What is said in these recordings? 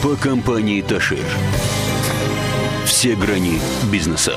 Инфокомпании «Ташир». Все грани бизнеса.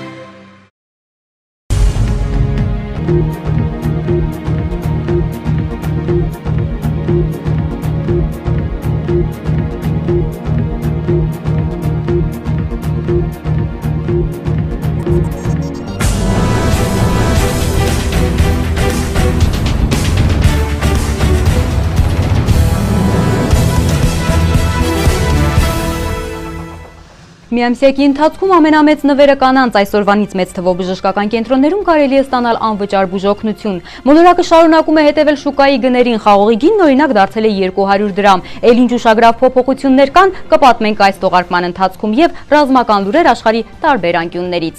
Միամսյակի ընթացքում ամենամեծ նվերը կանանց այսօրվանից մեծ թվով բժշկական կենտրոններում կարելի է ստանալ անվճար բուժօգնություն։ Մոլորակը շարունակում է հետևել շուկայի գներին, խաղողի գինն օրինակ դարձել է 200 դրամ։ Էլ ինչ ուշագրավ փոփոխություններ կան, կպատմենք այս թողարկման ընթացքում եւ ռազմական լուրեր աշխարհի տարբեր անկյուններից։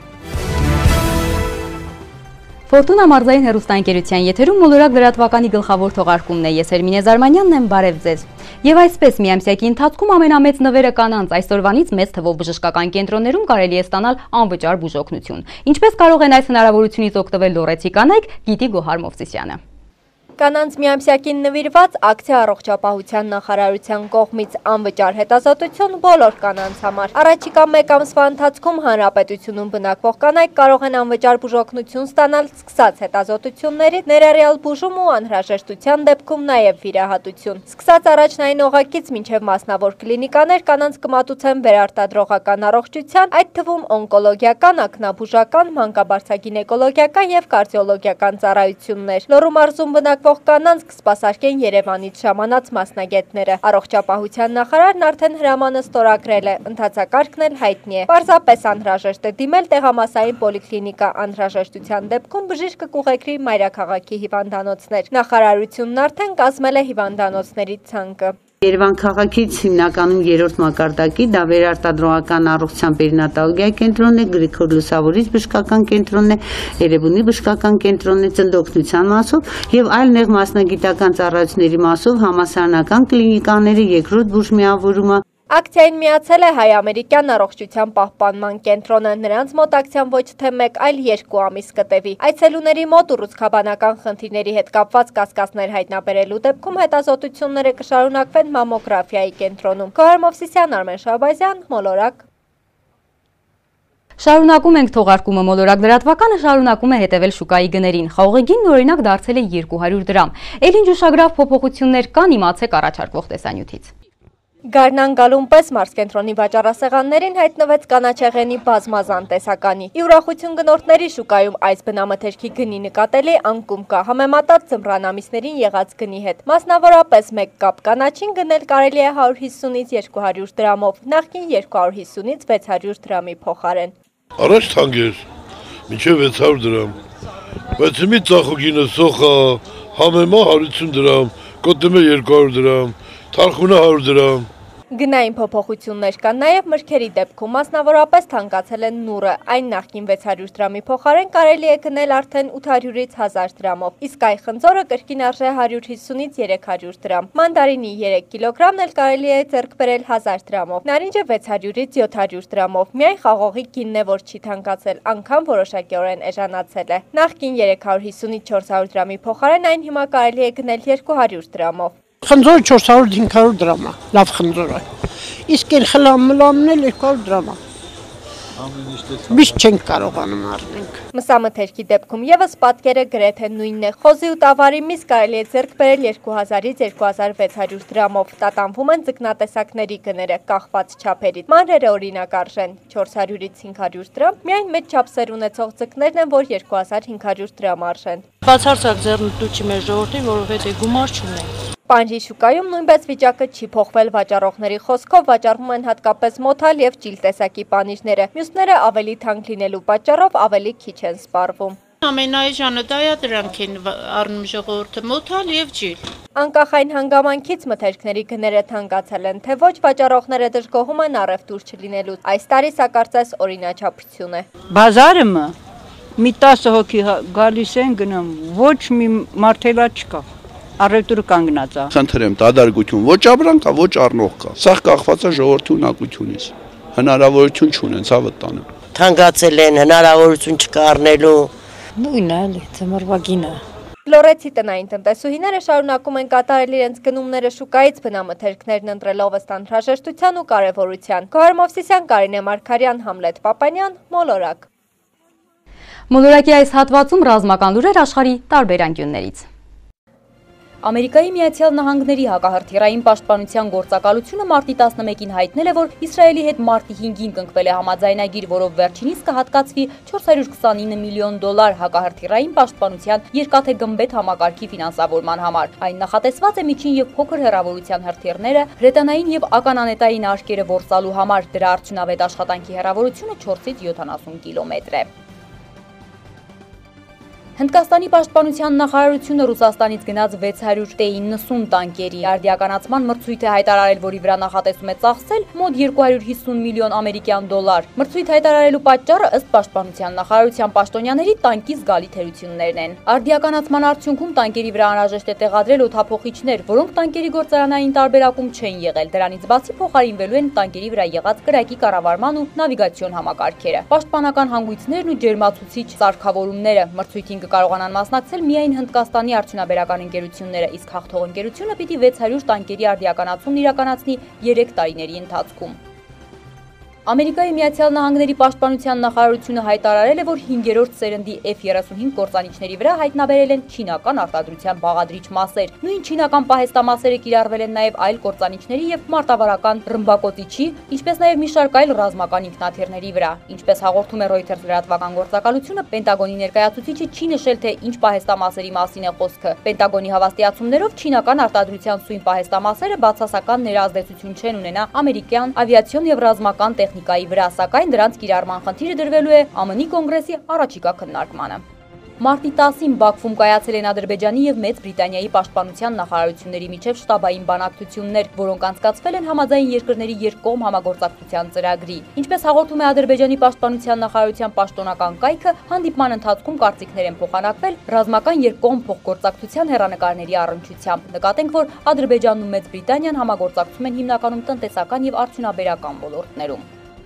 Ֆորտունա մարզային հեռուստաընկերության եթերում մոլորակ լրատվականի գլխավոր թողարկումն է։ Ես Էրմինե Զարմանյանն եմ, բարև ձեզ։ Եվ այսպես միամսյակի ընթացքում ամենամեծ նվերը կանանց այսօրվանից մեծ թվով բժշկական կենտրոններում կարելի է ստանալ անվճար բուժօգնություն։ Ինչպես կարող են այս հնարավորությունից օգտվել լոռեցի կանայք, գիտի Գոհար Մովսիսյանը։ Կանանց միամսյակին նվիրված ակցիա առողջապահության նախարարության կողմից անվճար հետազոտություն բոլոր կանանց համար։ Առաջիկա մեկ ամսվա ընթացքում հանրապետությունում բնակվող կանայք կարող են անվճար բուժօգնություն ստանալ սկսած հետազոտություններից, ներառյալ բուժում ու անհրաժեշտության դեպքում նաև վիրահատություն։ Սկսած առաջնային օղակից մինչև մասնավոր կլինիկաներ կանանց կմատուցեն վերարտադրողական առողջության, այդ թվում օնկոլոգիական, ակնաբուժական, մանկաբարձագինեկոլոգիական եւ կարդիոլոգիական ծառայություններ։ Լոռու մարզում բնակվող կանանց կսպասարկեն Երևանից ժամանած մասնագետները։ Առողջապահության նախարարն արդեն հրամանը ստորագրել է, ընթացակարգն էլ հայտնի է։ Պարզապես անհրաժեշտ է դիմել տեղամասային պոլիկլինիկա, անհրաժեշտության դեպքում բժիշկը կուղեկրի մայրաքաղաքի հիվանդանոցներ։ Նախարարությունն արդեն կազմել է հիվանդանոցների ցանկը։ Երևան քաղաքից հիմնականում երրորդ մակարդակի դա վերարտադրողական առողջության պերինատալոգիայի կենտրոնն է, Գրիգոր Լուսավորիչ բժշկական կենտրոնն է, Երևանի բժշկական կենտրոնն է ծննդօգնության մասով եւ այլ նեղ մասնագիտական ծառայությունների մասով համալսարանական կլինիկաները, երկրորդ բուժմիավորումը։ Ակցիային միացել է հայ-ամերիկյան առողջության պահպանման կենտրոնը, նրանց մոտ ակցիան ոչ թե 1, այլ 2 ամիս կտևի։ Այցելուների մոտ ուռուցքաբանական խնդիրների հետ կապված կասկածներ հայտնաբերելու դեպքում հետազոտությունները կշարունակվեն մամոգրաֆիայի կենտրոնում։ Գոհար Մովսիսյան, Արմեն Շահբազյան, Մոլորակ։ Շարունակում ենք թողարկումը, մոլորակ լրատվականը շարունակում է հետևել շուկայի գներին։ Խաղողի գինն օրինակ դարձել է 200 դրամ։ Էլ ինչ ուշագրավ փոփոխություններ կան, իմացեք առաջարկվող տեսանյութից։ Գարնան գալուն պես մարզկենտրոնի վաճառասեղաններին հայտնվեց կանաչեղենի բազմազան տեսականի։ Ի ուրախություն գնորդների շուկայում այս բնամթերքի գնի նկատելի անկում կա, համեմատած ձմռան ամիսներին եղած գնի հետ։ Մասնավորապես 1 կապ կանաչին գնել կարելի է 150-ից 200 դրամով, նախկին 250-ից 600 դրամի փոխարեն։ Առաջ թանկ էր, մինչև 600 դրամ, բայց հիմի ծախուգինը սոխա, համեմա 150 դրամ, կոտեմը 200 դրամ, թարխունը 100 դրամ։ Գնային փոփոխություններ կան նաև մրգերի դեպքում, մասնավորապես թանկացել են նուրը, այն նախկին 600 դրամի փոխարեն կարելի է գնել արդեն 800-ից 1000 դրամով, իսկ այ խնձորը կրկին արժե 150-ից 300 դրամ, մանդարինի 3 կիլոգրամն էլ կարելի է ձեռք բերել 1000 դրամով, նարինջը 600-ից 700 դրամով, միայն խաղողի գինն է, որ չի թանկացել, անգամ որոշակիորեն էժանացել է, նախկին 350-ից 400 դրամի փոխարեն այն հիմա կարելի է գնել 200 դրամով։ Խնձորը 400-500 դրամ է, լավ խնձորը, իսկ էլ խլամն էլ 200 դրամ է, միշտ չենք կարողանում առնենք։ Մսամթերքի դեպքում եւս պատկերը գրեթե նույնն է, խոզի ու տավարի միս կարելի է ձեռք բերել 2000-ից 2600 դրամով, տատանվում են ձկնատեսակների գները, կախված չափերից, մանրերը օրինակ արժեն 400-ից 500 դրամ, միայն մեծ չափսեր ունեցող ձկներն են, որ 2500 դրամ արժեն։ Բացարձակ ձեռնտու չի մեր ժողովրդին, որովհետեւ գումար չունենք։ Պանջի շուկայում նույնպես վիճակը չի փոխվել, վաճառողների խոսքով վաճառվում են հատկապես մոթալ եւ ջիլ տեսակի պանիժները, մյուսները ավելի թանկ լինելու պատճառով ավելի քիչ են սպառվում։ Ամենաէժանը դա է, դրանք են առնում ժողովուրդը, մոթալ եւ ջիլ։ Անկախ այն հանգամանքից մթերքների գները թանկացել են, թե ոչ վաճառողները դժգոհում են առևտուր չլինելու։ Այս տարի սա կարծես օրինաչափություն է։ Բազարը մի 10 հոգի գալիս են գնում, ոչ մի մարդելա չկա։ Առևտուրը կանգնած է։ Խնդրեմ, դադարգություն, ոչ ապրանք կա, ոչ առնող կա։ Սա կախված է ժողովրդի ունակությունից։ Հնարավորություն չունեն, ցավը տանեմ։ Թանկացել են, հնարավորություն չկա առնելու։ Նույնն է, ձմռվա գինը։ Լորեցի տնային տնտեսուհիները շարունակում են կատարել իրենց գնումները շուկայից բնամթերքներն ընտրելով ըստ անհրաժեշտության ու կարևորության։ Գոհար Մովսիսյան, Կարինե Մարգարյան, Համլետ Պապանյան, Մոլորակ։ Մոլորակի այս հատվածում ռազմական լուրեր աշխարհի տարբեր անկյուններից։ Ամերիկայի Միացյալ Նահանգների հակահրթիռային պաշտպանության գործակալությունը մարտի 11-ին հայտնել է, որ Իսրայելի հետ մարտի 5-ին կնքվել է համաձայնագիր, որով վերջինիս կհատկացվի $429 միլիոն հակահրթիռային պաշտպանության երկաթե գմբեթ համակարգի ֆինանսավորման համար։ Այն նախատեսված է միջին եւ փոքր հեռավորության հրթիռները, հրետանային եւ ականանետային արկերը որսալու համար։ Դրա արդյունավետ աշխատանքի հեռավորությունը 4-ից 70 կիլոմետր է։ Հնդկաստանի պաշտպանության նախարարությունը Ռուսաստանից գնաց 690 տանկերի արդիականացման մրցույթ է հայտարարել, որի վրա նախատեսում է ծախսել մոտ $250 միլիոն ամերիկյան դոլար։ Մրցույթ հայտարարելու պատճառը ըստ պաշտպանության նախարարության պաշտոնյաների տանկի զգալի թերություններն են։ Արդիականացման արդյունքում տանկերի վրա անհրաժեշտ է տեղադրել օդափոխիչներ, որոնք տանկերի գործարանային տարբերակում չեն եղել։ Դրանից բացի փոխարինվելու են տանկերի վրա եղած կրակի կառավարման ու նավիգացիոն համակարգերը։ Պաշտպանական հանգույցներն ու ջերմացուցիչ սարքավորումները մրցույթին կարողանան մասնակցել միայն Հնդկաստանի արդյունաբերական ընկերությունները, իսկ հաղթող ընկերությունը պիտի 600 տանկերի արդիականացումն իրականացնի 3 տարիների ընթացքում։ Ամերիկայի Միացյալ Նահանգների պաշտպանության նախարարությունը հայտարարել է, որ 5-րդ սերնդի F-35 կործանիչների վրա հայտնաբերել են չինական արտադրության բաղադրիչ մասեր։ Նույն չինական պահեստամասերը կիրառվել են նաև այլ կործանիչների եւ մարտավարական ռմբակոծիչի, ինչպես նաև մի շարք այլ ռազմական ինքնաթիռների վրա։ Ինչպես հաղորդում է Reuters լրատվական գործակալությունը, Պենտագոնի ներկայացուցիչը չի նշել, թե ինչ պահեստամասերի մասին է խոսքը։ Պենտագոնի հավաստիացումներով չինական արտադրության սույն պահեստամասերը բացասական ներազդեցություն չեն ունենա ամերիկյան ավիացիոն եւ ռազմական տեխնիկայի վրա, սակայն դրանց կիրառման խնդիրը դրվելու է ԱՄՆ կոնգրեսի առաջիկա քննարկմանը։ Մարտի 10-ին Բաքվում կայացել են Ադրբեջանի եւ Մեծ Բրիտանիայի պաշտպանության նախարարությունների միջև շտաբային բանակցություններ, որոնք անցկացվել են համաձայն երկրների երկկողմ համագործակցության ծրագրի։ Ինչպես հաղորդում է Ադրբեջանի պաշտպանության նախարարության պաշտոնական կայքը, հանդիպման ընթացքում կարծիքներ են փոխանակվել ռազմական երկկողմ փոխգործակցության հեռանկարների առնչությամբ։ Նկատենք, որ Ադրբեջանն ու Մեծ Բրիտանիան համագործակցում են հիմնականում տնտեսական եւ արդյունաբերական ոլորտներում։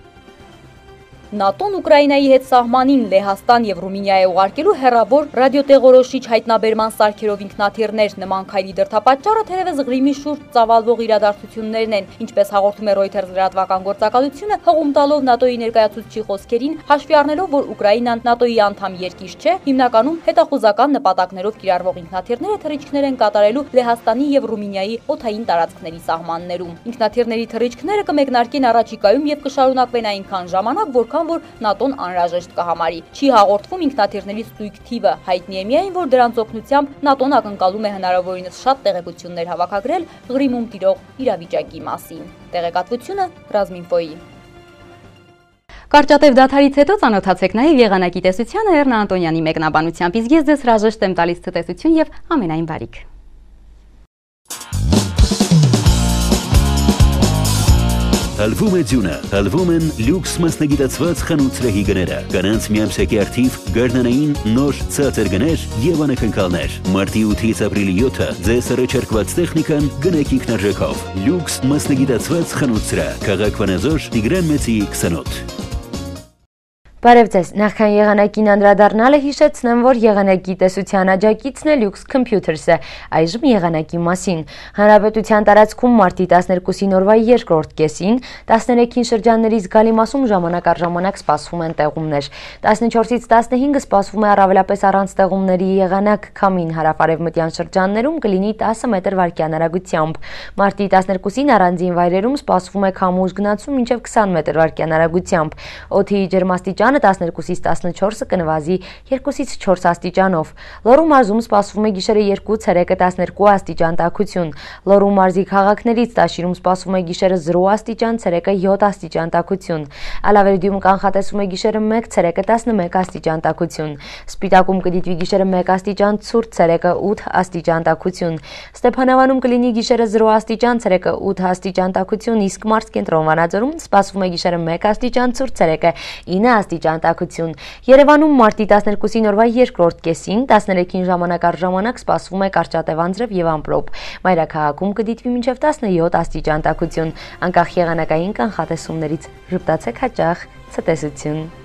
ՆԱՏՕ-ն Ուկրաինայի հետ սահմանին Լեհաստան եւ Ռումինիա է ուղարկելու հեռավոր ռադիոտեղորոշիչ հայտնաբերման սարքերով ինքնաթիռներ։ Նման քայլի դրդապատճառը թերևս Ղրիմի շուրջ ծավալվող իրադարձություններն են։ Ինչպես հաղորդում է Reuters լրատվական գործակալությունը, հղում տալով ՆԱՏՕ-ի ներկայացուցչի խոսքերին, հաշվի առնելով, որ Ուկրաինան ՆԱՏՕ-ի անդամ երկիր չէ, հիմնականում հետախուզական նպատակներով կիրառվող ինքնաթիռները թռիչքներ են կատարելու Լեհաստանի եւ Ռումինիայի օդային տարածքների սահմաններում։ Ինքնաթիռների թռիչքները կմեկնարկեն առաջիկայում եւ կշարունակվեն այնքան ժամանակ, որքան որ ՆԱՏՕ-ն անհրաժեշտ կհամարի։ Չի հաղորդվում ինքնաթիռների ստույգ թիվը, հայտնի է միայն, որ դրանց օգնությամբ ՆԱՏՕ-ն ակնկալում է հնարավորինս շատ տեղեկություններ հավաքագրել Ղրիմում տիրող իրավիճակի մասին։ Տեղեկատվությունը Ռազմինֆոյի։ Կարճատև դադարից հետո ծանոթացեք նաև եղանակի տեսությանը Էռնա Անտոնյանի մեկնաբանությամբ, իսկ ես ձեզ հրաժեշտ եմ տալիս ցտեսություն եւ ամենայն բարիք։ Հալվում է ձյունը, հալվում են լյուքս մասնագիտացված խանութ-սրահի գները, կանանց միամսյակի արդիվ, գարնանային, նոր, ցածր գներ եւ անակնկալներ։ Մարտի 8-ից ապրիլի 7-ը ձեզ առաջարկված տեխնիկան գնեք ինքնարժեքով։ Լյուքս մասնագիտացված խանութ-սրահ, քաղաք Վանաձոր, Տիգրան Մեծի 28։ Բարև ձեզ, նախքան եղանակին անդրադառնալը հիշեցնեմ, որ եղանակի տեսության աջակիցն է Lux Computers-ը, այժմ եղանակի մասին։ Հանրապետության տարածքում մարտի 12-ին օրվա երկրորդ կեսին, 13-ին շրջանների զգալի մասում ժամանակ առ ժամանակ սպասվում են տեղումներ։ 14-ից 15-ը սպասվում է առավելապես առանց տեղումների եղանակ, քամին հարավ-արևմտյան շրջաններում կլինի 10 մետր/վայրկյան արագությամբ։ Մարտի 12-ին առանձին վայրերում սպասվում է քամուշ գնացում մինչև 20 մետր/վայրկյան արագությամբ։ Օդի ջերմաստիճանը 12-ից 14-ը կնվազի 2-ից 4 աստիճանով։ Լոռու մարզում սպասվում է գիշերը 2, ցերեկը 12 աստիճան տաքություն։ Լոռու մարզի քաղաքներից Տաշիրում սպասվում է գիշերը 0 աստիճան, ցերեկը 7 աստիճան տաքություն։ Ալավերդիում կանխատեսվում է գիշերը 1, ցերեկը 11 աստիճան տաքություն։ Սպիտակում կդիտվի գիշերը 1 աստիճան ցուրտ, ցերեկը 8 աստիճան տաքություն։ Ստեփանավանում կլինի գիշերը 0 աստիճան, ցերեկը 8 աստիճան տաքություն, իսկ մարզկենտրոն Վանաձորում սպասվում է գիշերը 1 աստիճան ցուրտ, ցերեկը 9 աստիճան տաքություն։ Երևանում մարտի 12-ին օրվա երկրորդ կեսին, 13-ին ժամանակ առ ժամանակ սպասվում է կարճատև անձրև եւ ամպրոպ։ Մայրաքաղաքում կդիտվի մինչև 17 աստիճան տաքություն։ Անկախ եղանակային կանխատեսումներից ժպտացեք հաճախ, ցտեսություն։